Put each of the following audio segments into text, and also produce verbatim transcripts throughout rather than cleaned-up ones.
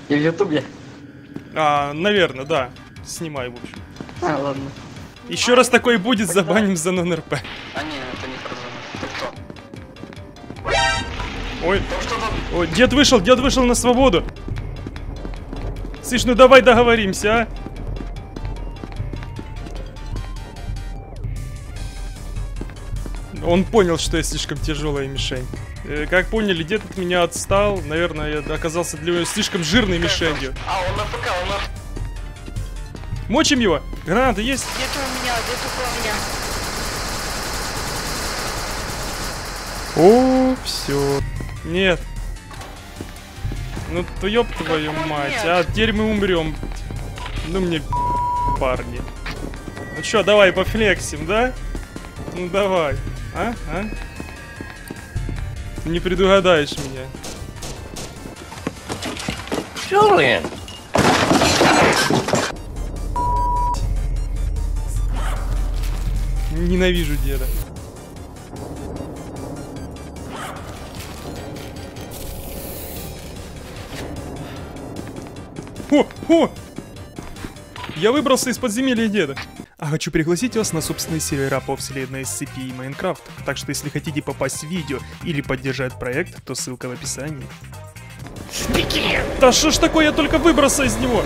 И в ютубе? А, наверное, да. Снимай, в общем. А, ладно. Еще раз такой будет, забаним за нон-РП. А не, это не про зону. Ты кто? Ой. Ой, дед вышел, дед вышел на свободу. Слышь, ну давай договоримся, а? Он понял, что я слишком тяжелая мишень. Э, как поняли, дед от меня отстал. Наверное, я оказался для него слишком жирной мишенью. А, он на ПК, он на... Мочим его! Гранаты есть? Где-то у меня, где-то у меня. О, все. Нет. Ну, то ёб твою мать. А теперь мы умрем. Ну мне парни. Ну чё, давай пофлексим, да? Ну давай. А? А? Ты не предугадаешь меня. Чёрный? Ненавижу деда. О, о! Я выбрался из подземелья деда. А хочу пригласить вас на собственные сервера по вселенной эс си пи и Майнкрафт. Так что если хотите попасть в видео или поддержать проект, то ссылка в описании. Стики! Да что ж такое, я только выбрался из него.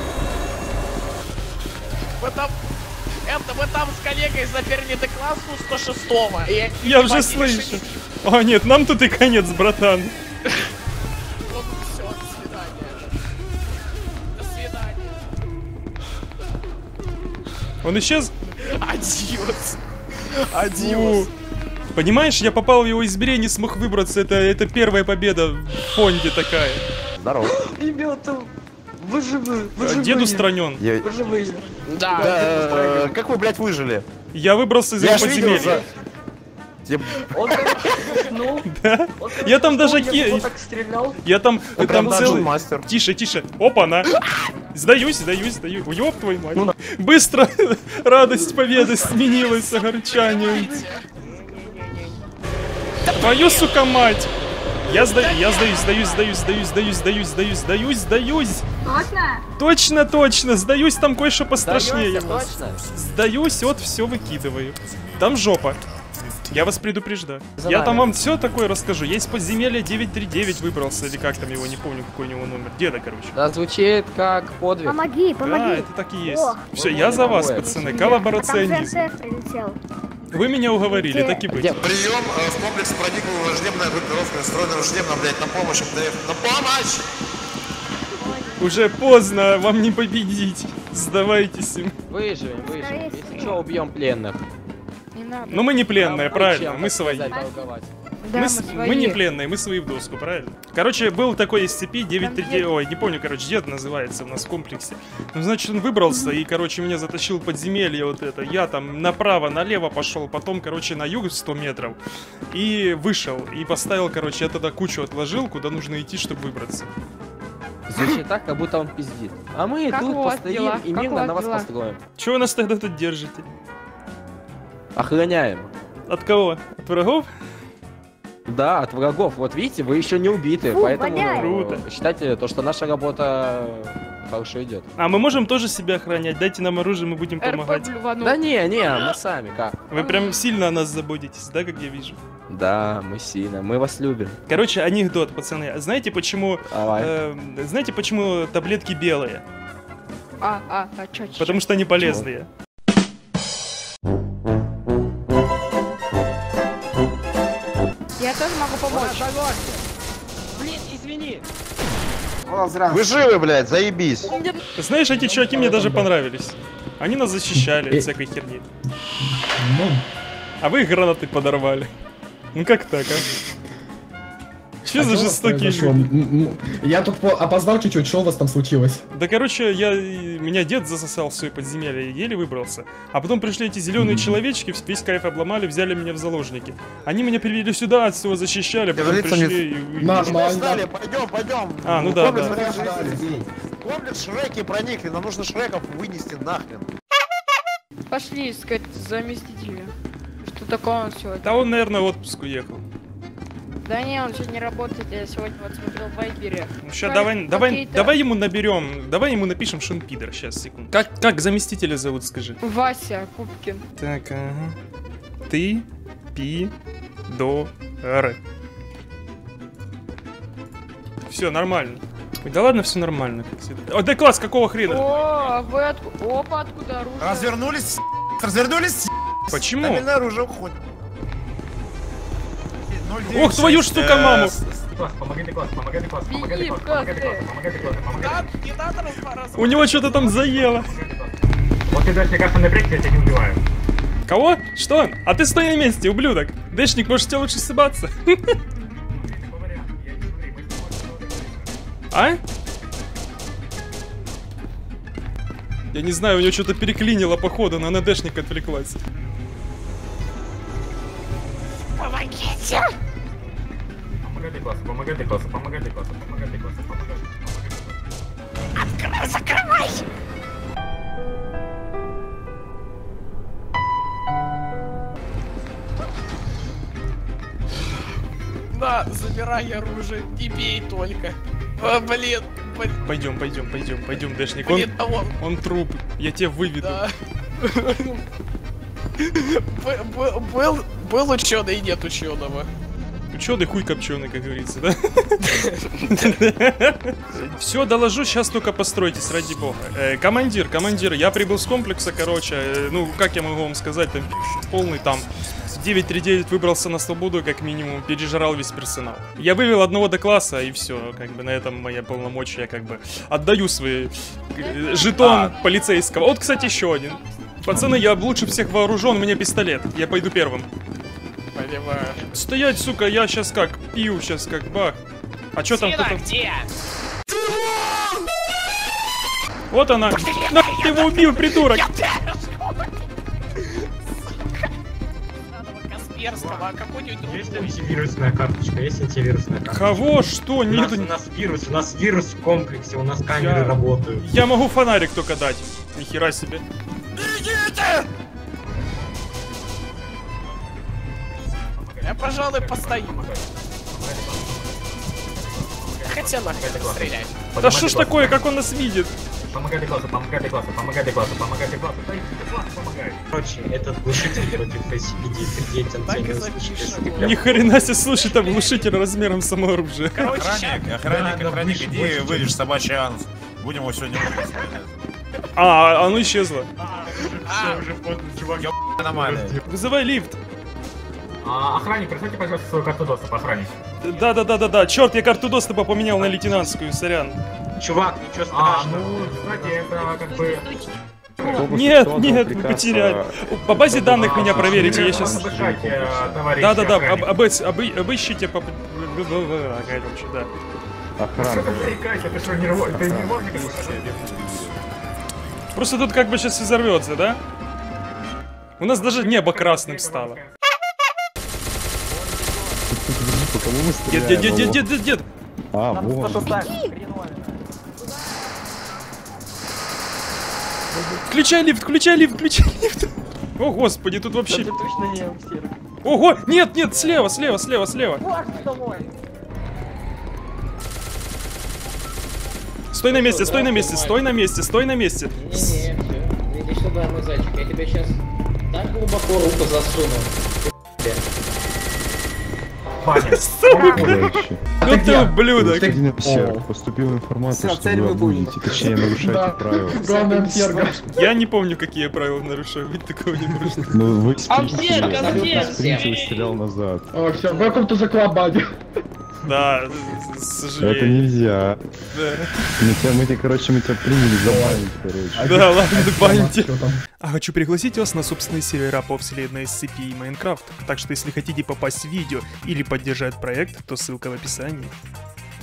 Вы там... Это вы там с коллегой заперли до классу сто шестого. Я, Я уже слышу. О нет, нам тут и конец, братан. Вот все, до свидания. До свидания. Он исчез? Адиос. Фу. Адиос. Понимаешь, я попал в его измерение, не смог выбраться. Это, это первая победа в фонде такая. Здорово. Ребята, вы живы, вы живые. Дед устранен. Я... Вы живые. Да. Да, э, как вы, блядь, выжили? Я выбрался из Я его ж видел подземелья. за... Он как уснул. Да? Он, короче, Я там уснул, даже я в ки- него так стрелял. Я там, Он там прям целый... мастер. Тише, тише. Опа, на. Сдаюсь, сдаюсь, сдаюсь. Ёб твою мать. Ну, на- Быстро радость победы сменилась огорчанием. Твою, сука, мать. Я сдаюсь, я сдаюсь, сдаюсь, сдаюсь, сдаюсь, сдаюсь, сдаюсь, сдаюсь, сдаюсь, сдаюсь. Точно? Точно, точно. Сдаюсь, там кое-что пострашнее. Сдаёшься, точно? Сдаюсь, вот все выкидываю. Там жопа. Я вас предупреждаю. За Я нами. там вам все такое расскажу. Есть подземелье девять три девять выбрался, или как там его, не помню, какой у него номер. Деда, короче. Да, звучит как подвиг. Помоги, помоги. Да, это так и есть. О. Все, я за вас, Ой, пацаны. А там Коллаборационизм. ЗНТ прилетел. Вы меня уговорили, Где? так и быть. Где? Прием, э, в комплекс проникла враждебная группировка, настроена враждебно, блядь, на помощь, МДФ. На помощь! Уже поздно, вам не победить. Сдавайтесь им. Выживем, Скорее выживем. Если всего. что, убьем пленных. Не надо. Но мы не пленные, Нам правильно? нечем, Мы так свои. сказать, торговать. Да, мы, с- свои. мы не пленные, мы свои в доску, правильно? Короче, был такой эс си пи девять три девять, ой, не помню, короче, дед называется у нас в комплексе. Ну, значит, он выбрался и, короче, меня затащил в подземелье вот это. Я там направо, налево пошел, потом, короче, на юг сто метров. И вышел, и поставил, короче, я тогда кучу отложил, куда нужно идти, чтобы выбраться. Звучит так, как будто он пиздит. А мы Как у тут вас постоим дела? и Как у мирно вас на вас дела? построим. Чего вы нас тогда тут держите? Охраняем. От кого? От врагов? Да, от врагов. Вот видите, вы еще не убиты, Фу, поэтому воняет. Круто. считайте то, что наша работа хорошо идет. А мы можем тоже себя охранять? Дайте нам оружие, мы будем помогать. РП блюванул. Да не, не, мы сами как. Вы прям сильно о нас заботитесь, да, как я вижу? Да, мы сильно, мы вас любим. Короче, анекдот, пацаны. А знаете, почему... Давай. э, знаете, почему таблетки белые? А, а, а, чё, чё? Потому что они полезные. Я тоже могу помочь. Блин, извини. Вы живы, блядь, заебись. Знаешь, эти чуваки мне даже понравились. Они нас защищали от всякой херни. А вы их гранаты подорвали. Ну как так, а? Что за жестокие люди? Я тут по- опоздал чуть-чуть, что у вас там случилось? Да короче, я, меня дед засосал в свое подземелье, еле выбрался. А потом пришли эти зеленые человечки, весь кайф обломали, взяли меня в заложники. Они меня привели сюда, от всего защищали, потом Говорится, не- пришли и... и- Нормально. Ждали, пойдем, пойдем. А, ну да, Комплекс да. проникли. Комплекс Шреки проникли, нам нужно Шреков вынести нахрен. Пошли искать заместителя. Что такое он сегодня? Да он, наверное, в отпуск уехал. Да не, он сегодня не работает, я сегодня вот смотрел в Вайбере. Ну, ща Как- давай, давай, какие-то- давай ему наберем, давай ему напишем, что он пидор. Сейчас, секунду. Как, как заместителя зовут, скажи? Вася Кубкин. Так, ага. Ты пи до р. Все нормально. Ой, да ладно, все нормально. Как всегда. О, да класс, какого хрена? О, а вы откуда? Опа, откуда оружие? Развернулись, развернулись, Почему? стабильное оружие уходит. Ох, твою ж, сука, маму! Помогайте класс, помогайте класс, Беги в класс, ты. помогайте класс, Да, не надо разморозить. У него что-то там заело. Вот ты даже мне кажется напрягся, я тебя не убиваю. Кого? Что? А ты стой на месте, ублюдок. Дэшник, может тебе лучше сыбаться? А? Я не знаю, у него что-то переклинило походу, она на дэшник отвлеклась. Помогите! Помогайте классу, помогайте классу, помогайте классу, помогайте классу, помогайте. Открой, закрывай! На, забирай оружие, не бей только. А, блин, блин, Пойдем, пойдем, пойдем, пойдем, дэшник. Он, блин, а он, он труп. Я тебя выведу. да. Б- б- Был, был ученый и нет ученого. Ученый хуй копченый, как говорится, да? Все, доложу, сейчас только постройтесь, ради бога. Э, командир, командир, я прибыл с комплекса, короче, э, ну, как я могу вам сказать, там полный там. девять три девять выбрался на свободу, как минимум, пережрал весь персонал. Я вывел одного до класса, и все, как бы на этом моя полномочия, я как бы отдаю свой э, жетон полицейского. Вот, кстати, еще один. Пацаны, я лучше всех вооружен, у меня пистолет, я пойду первым. Понимаю. Стоять, сука, я сейчас как пью, сейчас как бах. А чё там кто-то... где? Вот она. На, ты его убил, придурок. Касперского, а какой-нибудь другой. Есть антивирусная карточка, есть антивирусная карточка. Кого? Что? У нас, Нету... у нас вирус, у нас вирус в комплексе, у нас камеры Я- работают. Я могу фонарик только дать. Нихера себе. Я, пожалуй, постою. Хотя нахрен стрелять. Да что ж такое, как он нас видит? Помогайте классу, помогайте классу, помогайте классу, помогайте классу, дай класс помогает. Короче, этот глушитель против эс си пи ди предъявит Так и антенну. запишем. Ни хрена себе, слушай, там глушитель размером с само оружие. Короче, ща- Охранник, охранник, Да, охранник, да, иди больше, вырежь чем- собачий анус. Будем его сегодня убивать. А, оно исчезло. А, уже поздно, чувак. Нормально. Вызывай лифт. А, охранник, присылайте, пожалуйста, свою карту доступа, охранник. Да-да-да-да-да. Черт, я карту доступа поменял на лейтенантскую, сорян. Чувак, ничего страшного. А, ну, кстати, это как бы... Нет, нет, мы потеряли. По базе данных меня проверите, я сейчас... Да-да-да, об- обысь- обы- обыщите по... Короче, да. Что ты зарекайся, ты что, нервов... ты нервовник? Просто тут как бы сейчас все взорвется, да? У нас даже небо красным стало. Дед, дед, дед, дед, дед, дед, дед. А, вот. Включай лифт, включай лифт, включай лифт. О, господи, тут вообще... Ого, нет, нет, слева, слева, слева, слева. Стой на месте, стой на месте, стой на месте, стой на месте. Не-не, все. Иди сюда, мой зайчик. Я тебе сейчас так глубоко руку засуну. Сука, ну ты ублюдок. Сэр, поступила информация, что вы будете, точнее, нарушаете правила. Главное, Серга. Я не помню, какие я правила нарушаю, ведь такого не может. Ну, вы Конфет, спринтили, конфет. спринтил и стрелял назад. О, все, welcome to the club, buddy. Да, к Это сожалению. нельзя. Да. Мы тебя, мы тебя, короче, мы тебя приняли забанить, короче. Да, ладно, баньте. Что там? А хочу пригласить вас на собственные сервера по вселенной эс си пи и Майнкрафт. Так что если хотите попасть в видео или поддержать проект, то ссылка в описании.